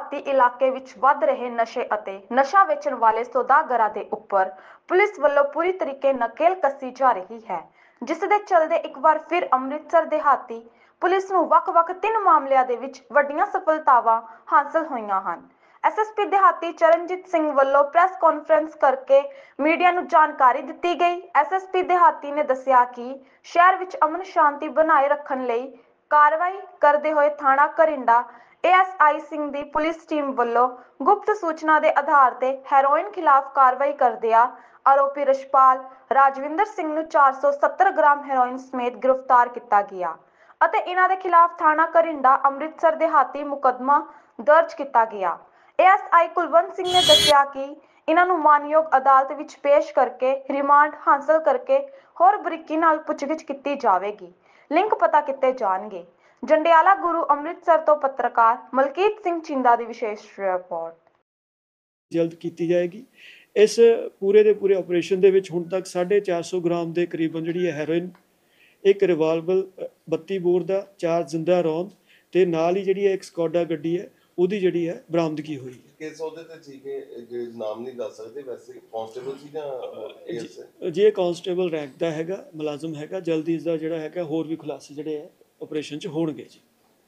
ਦਿਹਾਤੀ ਇਲਾਕੇ ਵਿੱਚ ਵੱਧ ਰਹੇ ਨਸ਼ੇ ਅਤੇ ਨਸ਼ਾ ਵੇਚਣ ਵਾਲੇ ਸੌਦਾਗਰਾਂ ਦੇ ਉੱਪਰ ਪੁਲਿਸ ਵੱਲੋਂ ਪੂਰੀ ਤਰੀਕੇ ਨਕੇਲ ਕੱਸੀ ਜਾ ਰਹੀ ਹੈ, ਜਿਸ ਦੇ ਚੱਲਦੇ ਇੱਕ ਵਾਰ ਫਿਰ ਅੰਮ੍ਰਿਤਸਰ ਦਿਹਾਤੀ ਪੁਲਿਸ ਨੂੰ ਵੱਖ-ਵੱਖ 3 ਮਾਮਲਿਆਂ ਦੇ ਵਿੱਚ ਵੱਡੀਆਂ ਸਫਲਤਾਵਾਂ ਹਾਸਲ ਹੋਈਆਂ ਹਨ। ਐਸਐਸਪੀ ਦਿਹਾਤੀ ਚਰਨਜੀਤ ਸਿੰਘ ਵੱਲੋਂ ਪ੍ਰੈਸ ਕਾਨਫਰੰਸ ਕਰਕੇ ਮੀਡੀਆ ਨੂੰ ਜਾਣਕਾਰੀ ਦਿੱਤੀ ਗਈ। ਐਸਐਸਪੀ ਦਿਹਾਤੀ ਨੇ ਦੱਸਿਆ ਕਿ ਸ਼ਹਿਰ ਵਿੱਚ ਅਮਨ ਸ਼ਾਂਤੀ ਬਣਾਏ ਰੱਖਣ ਲਈ ਕਾਰਵਾਈ ਕਰਦੇ ਹੋਏ ਥਾਣਾ ਘਰਿੰਡਾ ਏਐਸਆਈ ਸਿੰਘ ਦੀ ਪੁਲਿਸ ਟੀਮ ਵੱਲੋਂ ਗੁਪਤ ਸੂਚਨਾ ਦੇ ਆਧਾਰ ਤੇ ਹੈਰੋਇਨ ਖਿਲਾਫ ਕਾਰਵਾਈ ਕਰਦਿਆਂ ਆਰੋਪੀ ਰਸ਼ਪਾਲ ਰਾਜਵਿੰਦਰ ਸਿੰਘ ਨੂੰ 470 ਗ੍ਰਾਮ ਹੈਰੋਇਨ ਸਮੇਤ ਗ੍ਰਿਫਤਾਰ ਕੀਤਾ ਗਿਆ ਅਤੇ ਇਹਨਾਂ ਦੇ ਖਿਲਾਫ ਥਾਣਾ ਘਰਿੰਡਾ ਅੰਮ੍ਰਿਤਸਰ ਦਿਹਾਤੀ ਮੁਕੱਦਮਾ ਦਰਜ ਕੀਤਾ ਗਿਆ। ਏਐਸਆਈ ਕੁਲਵੰਤ ਸਿੰਘ ਨੇ ਦੱਸਿਆ ਕਿ ਇਹਨਾਂ ਨੂੰ ਮਾਨਯੋਗ ਅਦਾਲਤ ਵਿੱਚ ਪੇਸ਼ ਕਰਕੇ ਰਿਮਾਂਡ ਹਾਸਲ ਕਰਕੇ ਹੋਰ ਬਰੀਕੀ ਨਾਲ ਪੁੱਛਗਿੱਛ ਕੀਤੀ ਜਾਵੇਗੀ। ਲਿੰਕ ਪਤਾ ਕੀਤੇ ਜਾਣਗੇ। ਜੰਡਿਆਲਾ ਗੁਰੂ ਅੰਮ੍ਰਿਤਸਰ ਤੋਂ ਪੱਤਰਕਾਰ ਮਲਕੀਤ ਸਿੰਘ ਚਿੰਦਾ ਦੀ ਵਿਸ਼ੇਸ਼ ਰਿਪੋਰਟ। ਜਲਦ ਕੀਤੀ ਜਾਏਗੀ। ਇਸ ਪੂਰੇ ਦੇ ਪੂਰੇ ਆਪਰੇਸ਼ਨ ਦੇ ਵਿੱਚ ਹੁਣ ਤੱਕ 450 ਗ੍ਰਾਮ ਦੇ ਕਰੀਬਨ ਜਿਹੜੀ ਹੈ ਹੈਰੋਇਨ, ਇੱਕ ਰਿਵਾਲਵਰ 32 ਬੋਰ ਦਾ, 4 ਜ਼ਿੰਦਾ ਰੌਂਦ ਤੇ ਨਾਲ ਹੀ ਜਿਹੜੀ ਹੈ ਇੱਕ ਸਕੋਡਾ ਗੱਡੀ ਹੈ ਉਹਦੀ ਜਿਹੜੀ ਹੈ ਬਰਾਮਦਗੀ ਹੋਈ ਹੈ। ਕੇਸ ਉਹਦੇ ਤੇ ਸੀ ਕਿ ਜਿਹੜੇ ਨਾਮ ਨਹੀਂ ਦੱਸ ਸਕਦੇ, ਵੈਸੇ ਕਾਂਸਟੇਬਲ ਸੀ ਜਾਂ ਜੇ ਕਾਂਸਟੇਬਲ ਰੈਂਕ ਦਾ ਹੈਗਾ, ਮੁਲਾਜ਼ਮ ਹੈਗਾ। ਜਲਦੀ ਇਸ ਦਾ ਜਿਹੜਾ ਹੈਗਾ ਹੋਰ ਵੀ ਖੁਲਾਸੇ ਜਿਹੜੇ ਹੈ ਆਪਰੇਸ਼ਨ 'ਚ ਹੋਣਗੇ ਜੀ।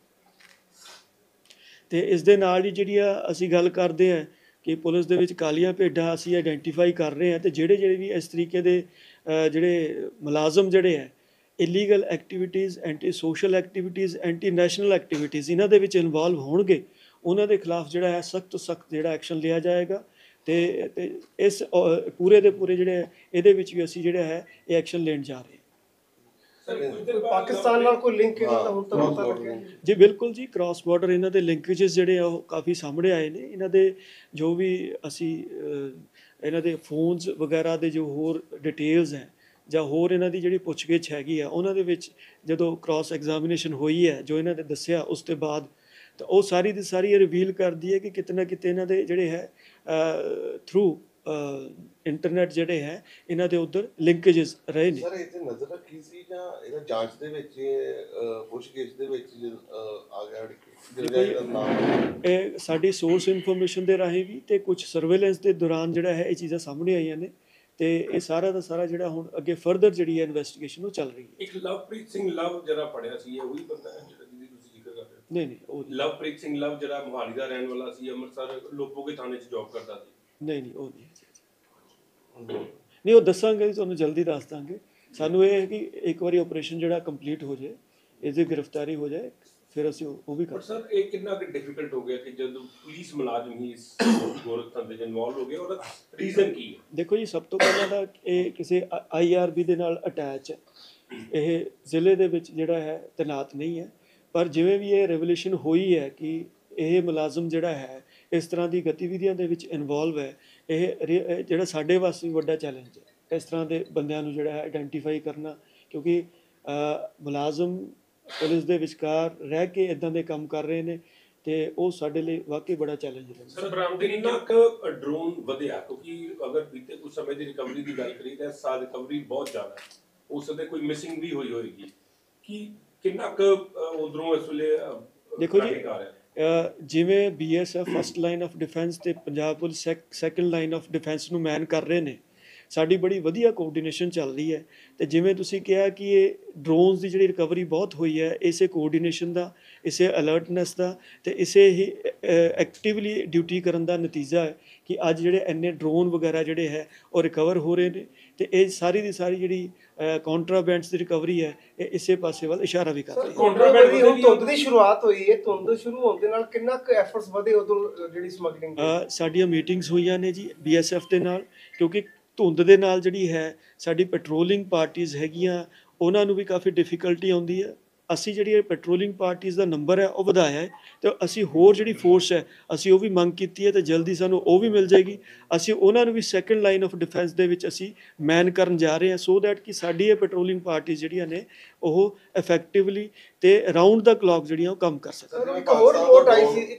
ਤੇ ਇਸ ਦੇ ਨਾਲ ਹੀ ਜਿਹੜੀ ਆ ਅਸੀਂ ਗੱਲ ਕਰਦੇ ਹਾਂ ਕਿ ਪੁਲਿਸ ਦੇ ਵਿੱਚ ਕਾਲੀਆਂ ਭੇਡਾਂ ਅਸੀਂ ਆਇਡੈਂਟੀਫਾਈ ਕਰ ਰਹੇ ਹਾਂ ਤੇ ਜਿਹੜੇ ਵੀ ਇਸ ਤਰੀਕੇ ਦੇ ਜਿਹੜੇ ਮੁਲਾਜ਼ਮ ਜਿਹੜੇ ਹੈ illegal activities, anti social activities, anti national activities ਇਹਨਾਂ ਦੇ ਵਿੱਚ ਇਨਵੋਲਵ ਹੋਣਗੇ, ਉਹਨਾਂ ਦੇ ਖਿਲਾਫ ਜਿਹੜਾ ਹੈ ਸਖਤ ਤੋਂ ਸਖਤ ਜਿਹੜਾ ਐਕਸ਼ਨ ਲਿਆ ਜਾਏਗਾ। ਤੇ ਇਸ ਪੂਰੇ ਦੇ ਪੂਰੇ ਜਿਹੜੇ ਇਹਦੇ ਵਿੱਚ ਵੀ ਅਸੀਂ ਜਿਹੜਾ ਹੈ ਇਹ ਐਕਸ਼ਨ ਲੈਣ ਜਾ ਰਹੇ ਹਾਂ। ਪਾਕਿਸਤਾਨ ਨਾਲ ਕੋਈ ਲਿੰਕ ਇਹਨਾਂ ਦਾ ਹੁਣ ਤੱਕ ਪਤਾ ਲੱਗਿਆ ਜੀ? ਬਿਲਕੁਲ ਜੀ, ਕ੍ਰਾਸ ਬਾਰਡਰ ਇਹਨਾਂ ਦੇ ਲਿੰਕੇजेस ਜਿਹੜੇ ਆ ਉਹ ਕਾਫੀ ਸਾਹਮਣੇ ਆਏ ਨੇ। ਇਹਨਾਂ ਦੇ ਜੋ ਵੀ ਅਸੀਂ ਇਹਨਾਂ ਦੇ ਫੋਨਸ ਵਗੈਰਾ ਦੇ ਜੋ ਹੋਰ ਡਿਟੇਲਸ ਹੈ ਜਾਂ ਹੋਰ ਇਹਨਾਂ ਦੀ ਜਿਹੜੀ ਪੁੱਛਗਿੱਛ ਹੈਗੀ ਆ ਉਹਨਾਂ ਦੇ ਵਿੱਚ ਜਦੋਂ ਕ੍ਰਾਸ ਐਗਜ਼ਾਮੀਨੇਸ਼ਨ ਹੋਈ ਹੈ ਜੋ ਇਹਨਾਂ ਦੇ ਦੱਸਿਆ ਉਸ ਤੋਂ ਬਾਅਦ ਤਾਂ ਉਹ ਸਾਰੀ ਦੀ ਸਾਰੀ ਇਹ ਰਿਵੀਲ ਕਰਦੀ ਹੈ ਕਿ ਕਿਤੇ ਨਾ ਕਿਤੇ ਇਹਨਾਂ ਦੇ ਜਿਹੜੇ ਹੈ ਥਰੂ ਇੰਟਰਨੈਟ ਜਿਹੜੇ ਹੈ ਇਹਨਾਂ ਦੇ ਉੱਧਰ ਲਿੰਕੇजेस ਰਹੇ ਨੇ। ਸਰ ਇਹ ਤੇ ਨਜ਼ਰ ਰੱਖੀ ਸੀ ਜਾਂ ਇਹਦਾ ਜਾਂਚ ਦੇ ਵਿੱਚ ਪੁੱਛਗਿੱਛ ਦੇ ਵਿੱਚ ਆ ਗਿਆ ਜਿਹੜਾ ਨਾਮ? ਇਹ ਸਾਡੀ ਸੋਰਸ ਇਨਫੋਰਮੇਸ਼ਨ ਦੇ ਰਾਹੀਂ ਵੀ ਤੇ ਕੁਝ ਸਰਵੇਲੈਂਸ ਦੇ ਦੌਰਾਨ ਜਿਹੜਾ ਹੈ ਇਹ ਚੀਜ਼ਾਂ ਸਾਹਮਣੇ ਆਈਆਂ ਨੇ ਤੇ ਇਹ ਸਾਰਾ ਦਾ ਸਾਰਾ ਜਿਹੜਾ ਹੁਣ ਅੱਗੇ ਫਰਦਰ ਜਿਹੜੀ ਹੈ ਇਨਵੈਸਟੀਗੇਸ਼ਨ ਉਹ ਚੱਲ ਰਹੀ ਹੈ। ਇੱਕ ਲਵਪ੍ਰੀਤ ਸਿੰਘ ਲਵ ਜਿਹੜਾ ਪੜਿਆ ਸੀ, ਇਹ ਉਹੀ ਬੰਦਾ ਹੈ ਜਿਹੜਾ ਜਿਹਦੀ ਤੁਸੀਂ ਜ਼ਿਕਰ ਕਰ ਰਹੇ ਹੋ? ਨਹੀਂ, ਉਹ ਲਵਪ੍ਰੀਤ ਸਿੰਘ ਲਵ ਜਿਹੜਾ ਮੁਹਾਲੀ ਦਾ ਰਹਿਣ ਵਾਲਾ ਸੀ, ਅੰਮ੍ਰਿਤਸਰ ਲੋਪੋਗੇ ਥਾਣੇ 'ਚ ਜੌਬ ਕਰਦਾ ਸੀ। ਨਹੀਂ, ਉਹ ਨਹੀਂ, ਉਹ ਦੱਸਾਂਗੇ ਤੁਹਾਨੂੰ, ਜਲਦੀ ਦੱਸ ਦਾਂਗੇ। ਸਾਨੂੰ ਇਹ ਹੈ ਕਿ ਇੱਕ ਵਾਰੀ ਆਪਰੇਸ਼ਨ ਜਿਹੜਾ ਕੰਪਲੀਟ ਹੋ ਜਾਏ, ਇਹਦੀ ਗ੍ਰਿਫਤਾਰੀ ਹੋ ਜਾਏ, ਫਿਰ ਅਸੀਂ ਉਹ ਵੀ ਕਰ। ਸਰ ਇਹ ਕਿੰਨਾ ਕਿ ਡਿਫਿਕਲਟ ਹੋ ਗਿਆ ਕਿ ਜਦੋਂ ਪੁਲਿਸ ਮੁਲਾਜ਼ਮ ਹੀ ਇਸ ਗੋਰਖ ਧੰਦੇ 'ਚ ਇਨਵੋਲਵ ਹੋ ਗਏ, ਉਹਦਾ ਰੀਜ਼ਨ ਕੀ ਹੈ? ਦੇਖੋ ਜੀ, ਸਭ ਤੋਂ ਪਹਿਲਾਂ ਤਾਂ ਇਹ ਕਿਸੇ ਆਈਆਰਬੀ ਦੇ ਨਾਲ ਅਟੈਚ ਹੈ, ਇਹ ਜ਼ਿਲ੍ਹੇ ਦੇ ਵਿੱਚ ਜਿਹੜਾ ਹੈ ਤੈਨਾਤ ਨਹੀਂ ਹੈ। ਪਰ ਜਿਵੇਂ ਵੀ ਇਹ ਰੈਵੋਲੂਸ਼ਨ ਹੋਈ ਹੈ ਕਿ ਇਹ ਮੁਲਾਜ਼ਮ ਜਿਹੜਾ ਹੈ ਇਸ ਤਰ੍ਹਾਂ ਦੀ ਗਤੀਵਿਧੀਆਂ ਦੇ ਵਿੱਚ ਇਨਵੋਲਵ ਹੈ, ਇਹ ਜਿਹੜਾ ਸਾਡੇ ਵਾਸਤੇ ਵੱਡਾ ਚੈਲੰਜ ਹੈ ਇਸ ਤਰ੍ਹਾਂ ਦੇ ਬੰਦਿਆਂ ਨੂੰ ਜਿਹੜਾ ਹੈ ਆਇਡੈਂਟੀਫਾਈ ਕਰਨਾ, ਕਿਉਂਕਿ ਮੁਲਾਜ਼ਮ ਪੁਲਿਸ ਦੇ ਵਿਚਕਾਰ ਰਹਿ ਕੇ ਇਦਾਂ ਦੇ ਕੰਮ ਕਰ ਰਹੇ ਨੇ ਤੇ ਉਹ ਸਾਡੇ ਲਈ ਵਾਕਈ ਬੜਾ ਚੈਲੰਜ ਹੈ। ਸਰ ਬਰਾਮਦਗੀ ਤੱਕ ਡਰੋਨ ਵਧਿਆ ਕਿਉਂਕਿ ਅਗਰ ਬੀਤੇ ਕੁਝ ਸਮੇਂ ਦੀ ਰਿਕਵਰੀ ਦੀ ਗੱਲ ਕਰੀਏ ਤਾਂ ਇਸ ਸਾਲ ਰਿਕਵਰੀ ਬਹੁਤ ਜ਼ਿਆਦਾ ਹੈ, ਉਸ ਦੇ ਕੋਈ ਮਿਸਿੰਗ ਵੀ ਹੋਏਗੀ ਕਿ ਕਿੰਨਾ ਕੁ ਉਧਰੋਂ ਇਸ ਵੇਲੇ? ਦੇਖੋ ਜੀ, ਜਿਵੇਂ BSF first line of defence ਤੇ Punjab police second line of defence ਨੂੰ ਮੈਨ ਕਰ ਰਹੇ ਨੇ, ਸਾਡੀ ਬੜੀ ਵਧੀਆ ਕੋਆਰਡੀਨੇਸ਼ਨ ਚੱਲ ਰਹੀ ਹੈ। ਤੇ ਜਿਵੇਂ ਤੁਸੀਂ ਕਿਹਾ ਕਿ ਇਹ ਡਰੋਨਸ ਦੀ ਜਿਹੜੀ ਰਿਕਵਰੀ ਬਹੁਤ ਹੋਈ ਹੈ, ਇਸੇ ਕੋਆਰਡੀਨੇਸ਼ਨ ਦਾ, ਇਸੇ ਅਲਰਟਨੈਸ ਦਾ ਤੇ ਇਸੇ ਹੀ ਐਕਟਿਵਲੀ ਡਿਊਟੀ ਕਰਨ ਦਾ ਨਤੀਜਾ ਹੈ ਕਿ ਅੱਜ ਜਿਹੜੇ ਇੰਨੇ ਡਰੋਨ ਵਗੈਰਾ ਜਿਹੜੇ ਹੈ ਉਹ ਰਿਕਵਰ ਹੋ ਰਹੇ ਨੇ ਤੇ ਇਹ ਸਾਰੀ ਦੀ ਸਾਰੀ ਜਿਹੜੀ ਕੰਟਰਾਬੈਂਡਸ ਦੀ ਰਿਕਵਰੀ ਹੈ ਇਹ ਇਸੇ ਪਾਸੇ ਵੱਲ ਇਸ਼ਾਰਾ ਵੀ ਕਰ ਰਹੀ ਹੈ। ਕੰਟਰਾਬੈਂਡ ਦੀ ਧੁੰਦ ਦੀ ਸ਼ੁਰੂਆਤ ਹੋਈ ਹੈ, ਧੁੰਦ ਸ਼ੁਰੂ ਹੋਣ ਦੇ ਨਾਲ ਕਿੰਨਾ ਕੁ ਐਫਰਟਸ ਵਧੇ ਉਦੋਂ ਜਿਹੜੀ ਸਮਗਲਿੰਗ? ਸਾਡੀਆਂ ਮੀਟਿੰਗਸ ਹੋਈਆਂ ਨੇ ਜੀ BSF ਦੇ ਨਾਲ, ਕਿਉਂਕਿ ਧੁੰਦ ਦੇ ਨਾਲ ਜਿਹੜੀ ਹੈ ਸਾਡੀ ਪੈਟਰੋਲਿੰਗ ਪਾਰਟੀਆਂ ਹੈਗੀਆਂ ਉਹਨਾਂ ਨੂੰ ਵੀ ਕਾਫੀ ਡਿਫਿਕਲਟੀ ਆਉਂਦੀ ਹੈ। ਅਸੀਂ ਜਿਹੜੀ ਪੈਟਰੋਲਿੰਗ ਪਾਰਟੀਆਂ ਦਾ ਨੰਬਰ ਹੈ ਉਹ ਵਧਾਇਆ ਹੈ ਤੇ ਅਸੀਂ ਹੋਰ ਜਿਹੜੀ ਫੋਰਸ ਹੈ ਅਸੀਂ ਉਹ ਵੀ ਮੰਗ ਕੀਤੀ ਹੈ ਤੇ ਜਲਦੀ ਸਾਨੂੰ ਉਹ ਵੀ ਮਿਲ ਜਾਏਗੀ। ਅਸੀਂ ਉਹਨਾਂ ਨੂੰ ਵੀ ਸੈਕੰਡ ਲਾਈਨ ਆਫ ਡਿਫੈਂਸ ਦੇ ਵਿੱਚ ਅਸੀਂ ਮੈਨ ਕਰਨ ਜਾ ਰਹੇ ਹਾਂ ਸੋ ਦੈਟ ਕਿ ਸਾਡੀ ਇਹ ਪੈਟਰੋਲਿੰਗ ਪਾਰਟੀਆਂ ਜਿਹੜੀਆਂ ਨੇ ਉਹ ਇਫੈਕਟਿਵਲੀ ਤੇ ਰਾਊਂਡ ਦਾ ਕਲੌਕ ਜਿਹੜੀਆਂ ਉਹ ਕੰਮ ਕਰ ਸਕਣ। ਇੱਕ ਹੋਰ ਰਿਪੋਰਟ ਆਈ ਸੀ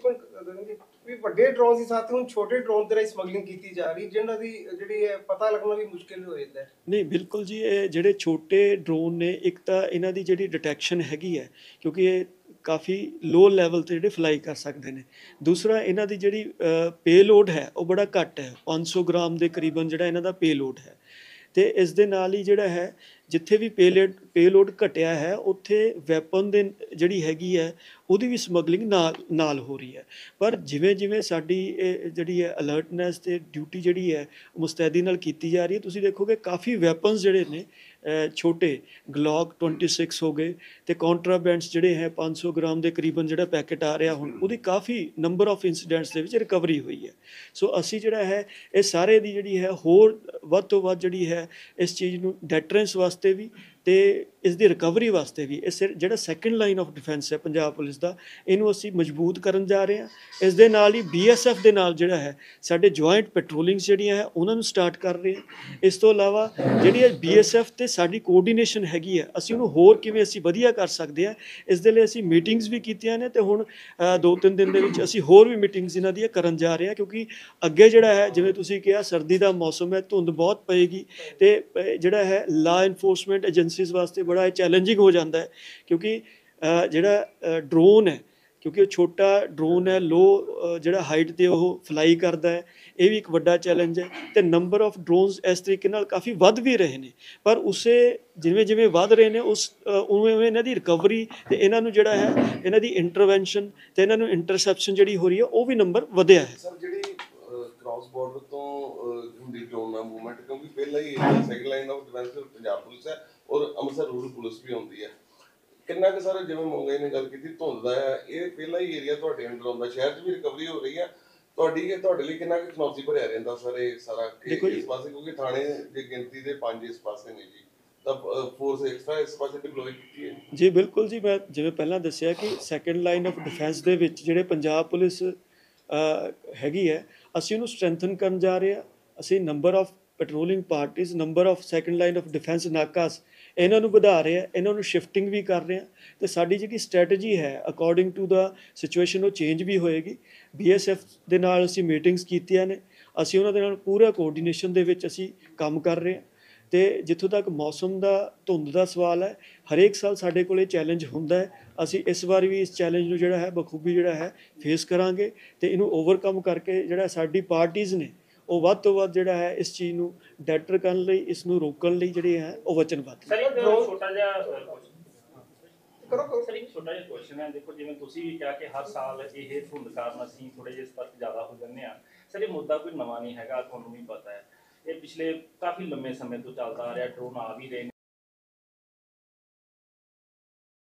ਵੀ ਵੱਡੇ ਡਰੋਨ ਦੇ ਸਾਥ ਹੁਣ ਛੋਟੇ ਡਰੋਨ ਦੇ ਰਾਹੀਂ ਸਮਗਲਿੰਗ ਕੀਤੀ ਜਾ ਰਹੀ, ਜਿਹਨਾਂ ਦੀ ਜਿਹੜੀ ਹੈ ਪਤਾ ਲੱਗਣਾ ਵੀ ਮੁਸ਼ਕਿਲ ਹੋ ਜਾਂਦਾ ਹੈ। ਨਹੀਂ, ਬਿਲਕੁਲ ਜੀ, ਇਹ ਜਿਹੜੇ ਛੋਟੇ ਡਰੋਨ ਨੇ, ਇੱਕ ਤਾਂ ਇਹਨਾਂ ਦੀ ਜਿਹੜੀ ਡਿਟੈਕਸ਼ਨ ਹੈਗੀ ਹੈ ਕਿਉਂਕਿ ਇਹ ਕਾਫੀ ਲੋ ਲੈਵਲ ਤੇ ਜਿਹੜੇ ਫਲਾਈ ਕਰ ਸਕਦੇ ਨੇ। ਦੂਸਰਾ ਇਹਨਾਂ ਦੀ ਜਿਹੜੀ ਪੇਲੋਡ ਹੈ ਉਹ ਬੜਾ ਘੱਟ ਹੈ, 500 ਗ੍ਰਾਮ ਦੇ ਕਰੀਬਨ ਜਿਹੜਾ ਇਹਨਾਂ ਦਾ ਪੇਲੋਡ ਹੈ। ਤੇ ਇਸ ਦੇ ਨਾਲ ਹੀ ਜਿਹੜਾ ਹੈ ਜਿੱਥੇ ਵੀ ਪੇਲੋਡ ਘਟਿਆ ਹੈ ਉੱਥੇ ਵੈਪਨ ਦੇ ਜਿਹੜੀ ਹੈਗੀ ਹੈ ਉਹਦੀ ਵੀ ਸਮਗਲਿੰਗ ਨਾਲ ਹੋ ਰਹੀ ਹੈ। ਪਰ ਜਿਵੇਂ ਜਿਵੇਂ ਸਾਡੀ ਇਹ ਜਿਹੜੀ ਹੈ ਅਲਰਟਨੈਸ ਤੇ ਡਿਊਟੀ ਜਿਹੜੀ ਹੈ ਮੁਸਤੈਦੀ ਨਾਲ ਕੀਤੀ ਜਾ ਰਹੀ ਹੈ, ਤੁਸੀਂ ਦੇਖੋਗੇ ਕਾਫੀ ਵੈਪਨਸ ਜਿਹੜੇ ਨੇ ਛੋਟੇ ਗਲੌਕ 26 ਹੋ ਗਏ ਤੇ ਕੌਂਟਰਾਬੈਂਡਸ ਜਿਹੜੇ ਹੈ 500 ਗ੍ਰਾਮ ਦੇ ਕਰੀਬਨ ਜਿਹੜਾ ਪੈਕੇਟ ਆ ਰਿਹਾ ਹੁਣ ਉਹਦੀ ਕਾਫੀ ਨੰਬਰ ਆਫ ਇਨਸੀਡੈਂਟਸ ਦੇ ਵਿੱਚ ਰਿਕਵਰੀ ਹੋਈ ਹੈ। ਸੋ ਅਸੀਂ ਜਿਹੜਾ ਹੈ ਇਹ ਸਾਰੇ ਦੀ ਜਿਹੜੀ ਹੈ ਹੋਰ ਵੱਧ ਤੋਂ ਵੱਧ ਜਿਹੜੀ ਹੈ ਇਸ ਚੀਜ਼ ਨੂੰ ਡੈਟਰੈਂਸ ਵਾਸਤੇ ਵੀ ਤੇ ਇਸ ਦੀ ਰਿਕਵਰੀ ਵਾਸਤੇ ਵੀ ਇਸ ਜਿਹੜਾ ਸੈਕੰਡ ਲਾਈਨ ਆਫ ਡਿਫੈਂਸ ਹੈ ਪੰਜਾਬ ਪੁਲਿਸ ਦਾ ਇਹਨੂੰ ਅਸੀਂ ਮਜ਼ਬੂਤ ਕਰਨ ਜਾ ਰਹੇ ਹਾਂ। ਇਸ ਦੇ ਨਾਲ ਹੀ BSF ਦੇ ਨਾਲ ਜਿਹੜਾ ਹੈ ਸਾਡੇ ਜੁਆਇੰਟ ਪੈਟਰੋਲਿੰਗਸ ਜਿਹੜੀਆਂ ਹੈ ਉਹਨਾਂ ਨੂੰ ਸਟਾਰਟ ਕਰ ਰਹੇ ਹਾਂ। ਇਸ ਤੋਂ ਇਲਾਵਾ ਜਿਹੜੀ BSF ਤੇ ਸਾਡੀ ਕੋਆਰਡੀਨੇਸ਼ਨ ਹੈਗੀ ਹੈ ਅਸੀਂ ਉਹਨੂੰ ਹੋਰ ਕਿਵੇਂ ਅਸੀਂ ਵਧੀਆ ਕਰ ਸਕਦੇ ਹਾਂ, ਇਸ ਦੇ ਲਈ ਅਸੀਂ ਮੀਟਿੰਗਸ ਵੀ ਕੀਤੀਆਂ ਨੇ ਤੇ ਹੁਣ 2-3 ਦਿਨ ਦੇ ਵਿੱਚ ਅਸੀਂ ਹੋਰ ਵੀ ਮੀਟਿੰਗਸ ਇਹਨਾਂ ਦੀਆਂ ਕਰਨ ਜਾ ਰਹੇ ਹਾਂ। ਕਿਉਂਕਿ ਅੱਗੇ ਜਿਹੜਾ ਹੈ ਜਿਵੇਂ ਤੁਸੀਂ ਕਿਹਾ ਸਰਦੀ ਦਾ ਮੌਸਮ ਹੈ, ਧੁੰਦ ਬਹੁਤ ਪਏਗੀ ਤੇ ਜਿਹੜਾ ਹੈ ਲਾ ਇਨਫੋਰਸਮੈਂਟ ਏਜੰਸੀਜ਼ ਵਾਸਤੇ ਬੜਾ ਚੈਲੰਜਿੰਗ ਹੋ ਜਾਂਦਾ ਹੈ। ਕਿਉਂਕਿ ਜਿਹੜਾ ਡਰੋਨ ਹੈ ਕਿਉਂਕਿ ਉਹ ਛੋਟਾ ਡਰੋਨ ਹੈ, ਲੋ ਜਿਹੜਾ ਹਾਈਟ ਤੇ ਉਹ ਫਲਾਈ ਕਰਦਾ ਹੈ, ਇਹ ਵੀ ਇੱਕ ਵੱਡਾ ਚੈਲੰਜ ਹੈ। ਤੇ ਨੰਬਰ ਆਫ ਡਰੋਨਸ ਇਸ ਤਰੀਕੇ ਨਾਲ ਕਾਫੀ ਵੱਧ ਵੀ ਰਹੇ ਨੇ, ਪਰ ਉਸੇ ਜਿਵੇਂ ਜਿਵੇਂ ਵੱਧ ਰਹੇ ਨੇ ਉਵੇਂ ਇਹਨਾਂ ਦੀ ਰਿਕਵਰੀ ਤੇ ਇਹਨਾਂ ਨੂੰ ਜਿਹੜਾ ਹੈ ਇਹਨਾਂ ਦੀ ਇੰਟਰਵੈਂਸ਼ਨ ਤੇ ਇਹਨਾਂ ਨੂੰ ਇੰਟਰਸੈਪਸ਼ਨ ਜਿਹੜੀ ਹੋ ਰਹੀ ਹੈ ਉਹ ਵੀ ਨੰਬਰ ਵਧਿਆ ਹੈ। ਸਰ ਜਿਹੜੀ ਕ੍ਰਾਸ ਬਾਰਡਰ ਤੋਂ ਹੁੰਦੀ ਡਰੋਨ ਮੂਵਮੈਂਟ, ਕਿਉਂਕਿ ਪਹਿਲਾਂ ਹੀ second line of defence Punjab police ਹੈ ਔਰ ਅੰਮ੍ਰਿਤਸਰ ਰੂਰਲ ਪੁਲਿਸ ਵੀ ਹੁੰਦੀ ਹੈ, ਕਿੰਨਾ ਕੁ ਸਰ ਜਿਵੇਂ ਮੋਂਗੇ ਨੇ ਗੱਲ ਕੀਤੀ ਧੁੰਦ ਦਾ ਹੈ, ਇਹ ਪਹਿਲਾ ਹੀ ਏਰੀਆ ਤੁਹਾਡੇ ਅੰਡਰ ਆਉਂਦਾ, ਸ਼ਹਿਰ 'ਚ ਵੀ ਰਿਕਵਰੀ ਹੋ ਰਹੀ ਹੈ, ਤੁਹਾਡੇ ਲਈ ਕਿੰਨਾ ਕੁ ਚੁਣੌਤੀ ਭਰਿਆ ਰਹਿੰਦਾ ਸਰ ਇਹ ਸਾਰਾ ਇਸ ਪਾਸੇ, ਕਿਉਂਕਿ ਥਾਣੇ ਦੀ ਗਿਣਤੀ ਦੇ 5 ਇਸ ਪਾਸੇ ਨੇ ਜੀ, ਤਾਂ ਫੋਰਸ ਐਕਸਟਰਾ ਇਸ ਪਾਸੇ ਡਿਪਲੋਏ ਕੀਤੀ ਹੈ ਜੀ? ਬਿਲਕੁਲ ਜੀ, ਮੈਂ ਜਿਵੇਂ ਪਹਿਲਾਂ ਦੱਸਿਆ ਕਿ ਸੈਕੰਡ ਲਾਈਨ ਆਫ ਡਿਫੈਂਸ ਦੇ ਵਿੱਚ ਜਿਹੜੇ ਪੰਜਾਬ ਪੁਲਿਸ ਹੈਗੀ ਹੈ ਅਸੀਂ ਉਹਨੂੰ ਸਟਰੈਂਥਨ ਕਰਨ ਜਾ ਰਹੇ ਹਾਂ। ਅਸੀਂ number of patrolling parties, number of second line of defence ਨਾਕਾਸ ਇਹਨਾਂ ਨੂੰ ਵਧਾ ਰਹੇ ਆ, ਇਹਨਾਂ ਨੂੰ ਸ਼ਿਫਟਿੰਗ ਵੀ ਕਰ ਰਹੇ ਆ ਤੇ ਸਾਡੀ ਜਿਹੜੀ ਸਟ੍ਰੈਟਜੀ ਹੈ ਅਕੋਰਡਿੰਗ ਟੂ ਦਾ ਸਿਚੁਏਸ਼ਨ ਉਹ ਚੇਂਜ ਵੀ ਹੋਏਗੀ। BSF ਦੇ ਨਾਲ ਅਸੀਂ ਮੀਟਿੰਗਸ ਕੀਤੀਆਂ ਨੇ, ਅਸੀਂ ਉਹਨਾਂ ਦੇ ਨਾਲ ਪੂਰਾ ਕੋਆਰਡੀਨੇਸ਼ਨ ਦੇ ਵਿੱਚ ਅਸੀਂ ਕੰਮ ਕਰ ਰਹੇ ਹਾਂ। ਤੇ ਜਿੱਥੋਂ ਤੱਕ ਮੌਸਮ ਦਾ ਧੁੰਦ ਦਾ ਸਵਾਲ ਹੈ, ਹਰੇਕ ਸਾਲ ਸਾਡੇ ਕੋਲ ਇਹ ਚੈਲੰਜ ਹੁੰਦਾ ਹੈ, ਅਸੀਂ ਇਸ ਵਾਰ ਵੀ ਇਸ ਚੈਲੰਜ ਨੂੰ ਜਿਹੜਾ ਹੈ ਬਖੂਬੀ ਜਿਹੜਾ ਹੈ ਫੇਸ ਕਰਾਂਗੇ ਤੇ ਇਹਨੂੰ ਓਵਰਕਮ ਕਰਕੇ ਜਿਹੜਾ ਸਾਡੀ ਪਾਰਟੀਜ਼ ਨੇ ਉਹ ਵੱਧ ਤੋਂ ਵੱਧ ਜਿਹੜਾ ਹੈ ਇਸ ਚੀਜ਼ ਨੂੰ ਡੈਟਰ ਕਰਨ ਲਈ, ਇਸ ਨੂੰ ਰੋਕਣ ਲਈ ਜਿਹੜੇ ਹੈ ਉਹ ਵਚਨਬੱਧ। ਸਰ ਇੱਕ ਛੋਟਾ ਜਿਹਾ ਕੁਐਸਚਨ ਹੈ, ਦੇਖੋ ਜਿਵੇਂ ਤੁਸੀਂ ਵੀ ਕਿਹਾ ਕਿ ਹਰ ਸਾਲ ਇਹ ਧੁੰਦ ਕਾਰਨ ਅਸੀਂ ਥੋੜੇ ਜਿਹੇ ਸਤਰਕ ਜ਼ਿਆਦਾ ਹੋ ਜਾਂਦੇ ਹਾਂ। ਸਰ ਇਹ ਮੁੱਦਾ ਕੋਈ ਨਵਾਂ ਨਹੀਂ ਹੈਗਾ, ਤੁਹਾਨੂੰ ਵੀ ਪਤਾ ਹੈ, ਇਹ ਪਿਛਲੇ ਕਾਫੀ ਲੰਮੇ ਸਮੇਂ ਤੋਂ ਚੱਲਦਾ ਆ ਰਿਹਾ, ਡਰੋਨ ਆ ਵੀ ਰਹੇ ਨੇ।